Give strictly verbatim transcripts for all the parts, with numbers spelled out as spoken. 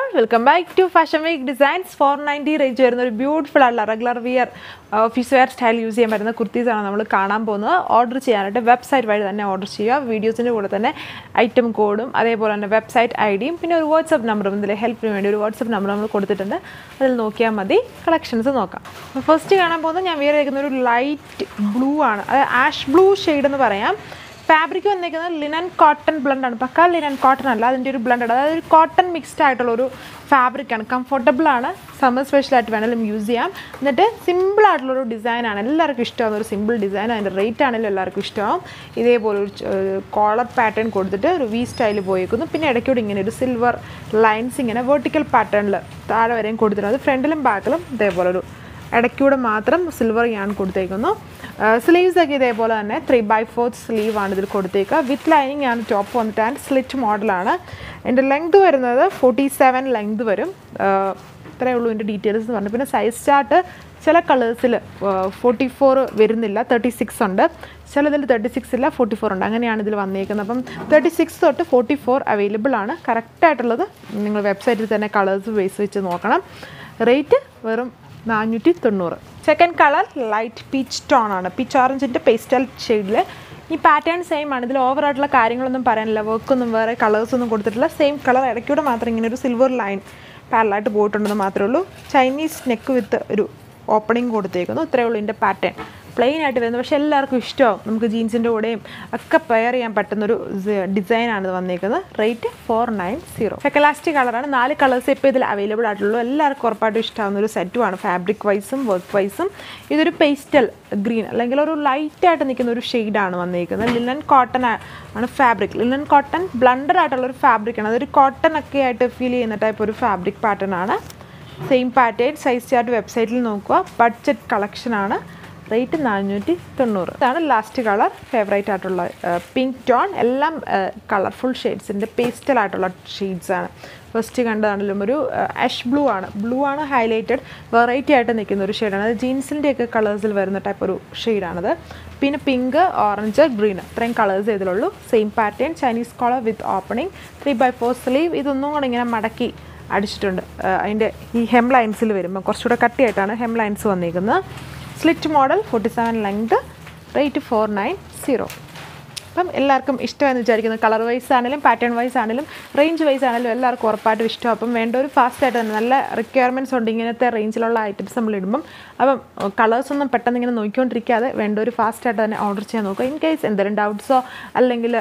welcome back to Fashion Week Designs. four ninety range വരുന്ന ഒരു beautiful ആയിട്ടുള്ള regular wear office wear style use ചെയ്യാൻ പറ്റുന്ന കുർത്തീസ് ആണ് നമ്മൾ കാണാൻ പോകുന്നത്. ഓർഡർ ചെയ്യാനായിട്ട് വെബ്സൈറ്റ് വഴി തന്നെ ഓർഡർ ചെയ്യുക. വീഡിയോസിൻ്റെ കൂടെ തന്നെ ഐറ്റം കോഡും അതേപോലെ തന്നെ വെബ്സൈറ്റ് ഐ ഡിയും പിന്നെ ഒരു വാട്സപ്പ് നമ്പറും ഇതിൽ ഹെൽപ്പിന് വേണ്ടി ഒരു വാട്സപ്പ് നമ്പർ നമ്മൾ കൊടുത്തിട്ടുണ്ട്. അതിൽ നോക്കിയാൽ മതി. കളക്ഷൻസ് നോക്കാം. ഫസ്റ്റ് കാണാൻ പോകുന്നത് ഞാൻ വിയർ ചെയ്യുന്ന ഒരു ലൈറ്റ് ബ്ലൂ ആണ്. അത് ആഷ് ബ്ലൂ ഷെയ്ഡ് എന്ന് പറയാം. ഫാബ്രിക് വന്നിരിക്കുന്നത് ലിനൻ കോട്ടൺ ബ്ലണ്ടാണ്. പക്കാ ലിനൻ കോട്ടൺ അല്ല, അതിൻ്റെ ഒരു ബ്ലണ്ടാണ്. അതായത് ഒരു കോട്ടൺ മിക്സ്ഡ് ആയിട്ടുള്ളൊരു ഫാബ്രിക്കാണ്. കംഫർട്ടബിളാണ്. സമ്മർ സ്പെഷ്യലായിട്ട് വേണമെങ്കിലും യൂസ് ചെയ്യാം. എന്നിട്ട് സിമ്പിളായിട്ടുള്ളൊരു ഡിസൈനാണ്. എല്ലാവർക്കും ഇഷ്ടമാകുന്ന ഒരു സിമ്പിൾ ഡിസൈൻ. അതിൻ്റെ റേറ്റ് ആണെങ്കിലും എല്ലാവർക്കും ഇഷ്ടമാവും. ഇതേപോലെ ഒരു കോളർ പാറ്റേൺ കൊടുത്തിട്ട് ഒരു വി സ്റ്റൈൽ പോയേക്കുന്നു. പിന്നെ ഇടയ്ക്കൂടെ ഇങ്ങനെ ഒരു സിൽവർ ലൈൻസ് ഇങ്ങനെ വെർട്ടിക്കൽ പാറ്റേണിൽ താഴെ വരെയും കൊടുത്തിട്ടുണ്ട്. അത് ഫ്രണ്ടിലും ബാക്കിലും ഇതേപോലെ ഒരു ഇടയ്ക്കൂടെ മാത്രം സിൽവർ ഞാൻ കൊടുത്തേക്കുന്നു. സ്ലീവ്സ് ഒക്കെ ഇതേപോലെ തന്നെ ത്രീ ബൈ ഫോർത്ത് സ്ലീവ് ആണ് ഇതിൽ കൊടുത്തേക്കുക. വിത്ത് ലൈനിങ് ആണ് ടോപ്പ് വന്നിട്ട് ആൻഡ് സ്ലിറ്റ് മോഡലാണ്. എൻ്റെ ലെങ്ത് വരുന്നത് ഫോർട്ടി സെവൻ ലെങ്ത് വരും. ഇത്രയേ ഉള്ളൂ എൻ്റെ ഡീറ്റെയിൽസ് എന്ന് പറഞ്ഞു. പിന്നെ സൈസ് ചാർട്ട് ചില കളേഴ്സിൽ ഫോർട്ടി ഫോർ വരുന്നില്ല, തേർട്ടി സിക്സ് ഉണ്ട്. ചിലതിൽ തേർട്ടി സിക്സ് ഇല്ല, ഫോർട്ടി ഫോർ ഉണ്ട്. അങ്ങനെയാണ് ഇതിൽ വന്നിരിക്കുന്നത്. അപ്പം തേർട്ടി സിക്സ് തൊട്ട് ഫോർട്ടി ഫോർ അവൈലബിൾ ആണ്. കറക്റ്റായിട്ടുള്ളത് നിങ്ങൾ വെബ്സൈറ്റിൽ തന്നെ കളേഴ്സ് ബേസ് വെച്ച് നോക്കണം. റേറ്റ് വെറും നാനൂറ്റി തൊണ്ണൂറ്. Second colour light peach tone ആണ്. പീച്ച് ഓറഞ്ചിൻ്റെ പേസ്റ്റൽ ഷെയ്ഡിൽ. ഈ പാറ്റേൺ സെയിം ആണ്. ഇതിൽ ഓവറായിട്ടുള്ള കാര്യങ്ങളൊന്നും പറയാനില്ല. വർക്കൊന്നും വേറെ കളേഴ്സൊന്നും കൊടുത്തിട്ടില്ല. Same colour. ഇടയ്ക്കൂടെ മാത്രം ഇങ്ങനെ ഒരു സിൽവർ ലൈൻ പാരലായിട്ട് പോയിട്ടുണ്ടെന്ന് മാത്രമേ ഉള്ളൂ. ചൈനീസ് നെക്ക് വിത്ത് ഒരു ഓപ്പണിങ് കൊടുത്തേക്കുന്നു. ഇത്രയേ ഉള്ളൂ ഇതിൻ്റെ പാറ്റേൺ. പ്ലെയിൻ ആയിട്ട് വരുന്നത്, പക്ഷേ എല്ലാവർക്കും ഇഷ്ടമാവും. നമുക്ക് ജീൻസിൻ്റെ കൂടെയും ഒക്കെ പെയർ ചെയ്യാൻ പറ്റുന്നൊരു ഡിസൈനാണ് ഇത് വന്നിരിക്കുന്നത്. Rate four nine zero. സെക്കലാസ്റ്റിക് കളറാണ്. നാല് കളേഴ്സ് ഇപ്പോൾ ഇതിൽ അവൈലബിൾ ആയിട്ടുള്ളൂ. എല്ലാവർക്കും ഉറപ്പായിട്ടും ഇഷ്ടമാവുന്ന ഒരു സെറ്റുമാണ്. ഫാബ്രിക് വൈസും വർക്ക് വൈസും ഇതൊരു പേസ്റ്റൽ ഗ്രീൻ അല്ലെങ്കിൽ ഒരു ലൈറ്റായിട്ട് നിൽക്കുന്ന ഒരു ഷെയ്ഡാണ് വന്നിരിക്കുന്നത്. ലിനൻ കോട്ടൺ ആണ് ഫാബ്രിക്. ലിനൻ കോട്ടൺ ബ്ലണ്ടഡ് ആയിട്ടുള്ളൊരു ഫാബ്രിക്കാണ്. അതൊരു കോട്ടൺ ഒക്കെ ആയിട്ട് ഫീൽ ചെയ്യുന്ന ടൈപ്പ് ഒരു ഫാബ്രിക് പാറ്റേൺ ആണ്. Same pattern. സൈസ് ചാർട്ട് വെബ്സൈറ്റിൽ നോക്കുക. ബഡ്ജറ്റ് കളക്ഷനാണ്. റേറ്റ് നാനൂറ്റി തൊണ്ണൂറ്. ഇതാണ് ലാസ്റ്റ് കളർ. ഫേവറേറ്റ് ആയിട്ടുള്ള പിങ്ക് ടോൺ. എല്ലാം കളർഫുൾ ഷെയ്ഡ്സിൻ്റെ പേസ്റ്റലായിട്ടുള്ള ഷെയ്ഡ്സാണ്. ഫസ്റ്റ് കണ്ടതാണെങ്കിലും ഒരു ആഷ് ബ്ലൂ ആണ്. ബ്ലൂ ആണ് ഹൈലൈറ്റഡ് വെറൈറ്റി ആയിട്ട് നിൽക്കുന്ന ഒരു ഷെയ്ഡാണ്. അത് ജീൻസിൻ്റെയൊക്കെ കളേഴ്സിൽ വരുന്ന ടൈപ്പ് ഒരു ഷെയ്ഡാണത്. പിന്നെ പിങ്ക്, ഓറഞ്ച്, ഗ്രീൻ ഇത്രയും കളേഴ്സ് ഇതിലുള്ളൂ. Same pattern. Chinese collar with opening. Three by four sleeve. ഇതൊന്നും കൂടെ ഇങ്ങനെ മടക്കി അടിച്ചിട്ടുണ്ട്. അതിൻ്റെ ഈ ഹെം ലൈൻസിൽ വരുമ്പോൾ കുറച്ചുകൂടെ കട്ടിയായിട്ടാണ് ഹെം ലൈൻസ് വന്നിരിക്കുന്നത്. Slit model. Forty seven length. Rate four nine zero. അപ്പം എല്ലാവർക്കും ഇഷ്ടമെന്ന് വിചാരിക്കുന്നു. കളർ വൈസ് ആണെങ്കിലും പാറ്റേൺ വൈസ് ആണെങ്കിലും റേഞ്ച് വൈസ് ആണെങ്കിലും എല്ലാവർക്കും ഉറപ്പായിട്ടും ഇഷ്ടം. അപ്പം വേണ്ട ഒരു ഫാസ്റ്റായിട്ട് തന്നെ നല്ല റിക്വയർമെൻറ്റ്സ് ഉണ്ട് ഇങ്ങനത്തെ റേഞ്ചിലുള്ള ഐറ്റംസ് നമ്മൾ ഇടുമ്പം. അപ്പം കളേഴ്സൊന്നും പെട്ടെന്ന് ഇങ്ങനെ നോക്കിക്കൊണ്ടിരിക്കാതെ വേണ്ട ഒരു ഫാസ്റ്റായിട്ട് തന്നെ ഓർഡർ ചെയ്യാൻ നോക്കുക. ഇൻ കേസ് എന്തെങ്കിലും ഡൗട്ട്സോ അല്ലെങ്കിൽ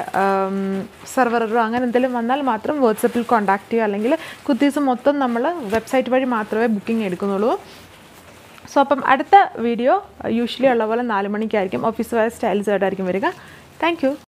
സെർവറോ അങ്ങനെ എന്തെങ്കിലും വന്നാൽ മാത്രം വാട്സപ്പിൽ കോൺടാക്ട് ചെയ്യുക. അല്ലെങ്കിൽ കുർത്തീസ് മൊത്തം നമ്മൾ വെബ്സൈറ്റ് വഴി മാത്രമേ ബുക്കിംഗ് എടുക്കുന്നുള്ളൂ. സോ അപ്പം അടുത്ത വീഡിയോ യൂഷ്വലി ഉള്ള പോലെ നാല് മണിക്കായിരിക്കും. ഓഫീസ് വെയർ സ്റ്റൈൽസ് ആയിട്ടായിരിക്കും വരിക. Thank U.